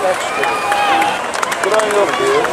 Duran yok diyor.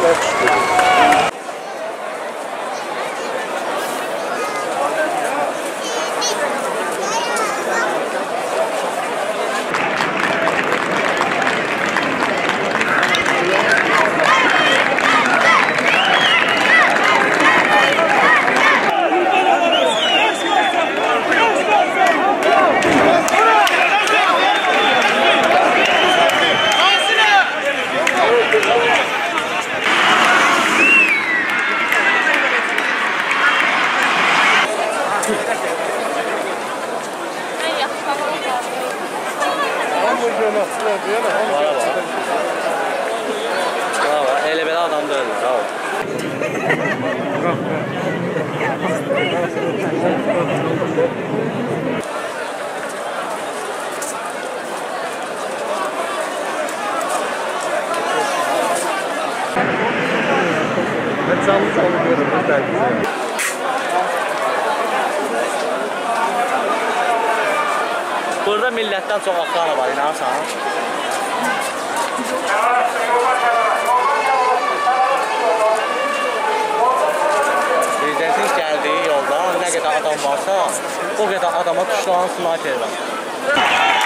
Elə belə adam deyirlər, ha. Ben canlı görürüm. Burada millətdən çox axtarı var, inanırsan? Prezidentin gəldiyi yolda nə qədər adam varsa, o qədər adama tuşlanan sniper var.